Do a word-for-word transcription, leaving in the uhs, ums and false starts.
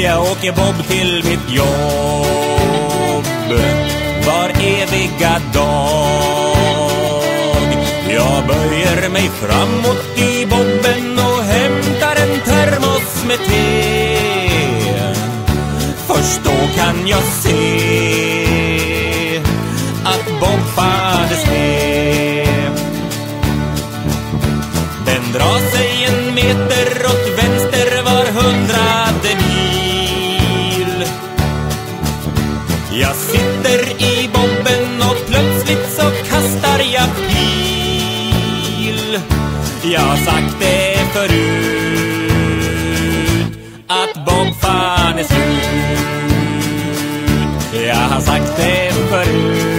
jag åker Bob till mitt jobb var eviga dag. Jag böjer mig framåt i bobben och hämtar en termos med te. Först då kan jag se att Bob färdes med. Den drar sig en meter åt vänster var hundrade mil. Jag sitter i bobben och plötsligt så kastar jag pil. Jag har sagt det förut att Bob fan är slut. Jag har sagt det förut.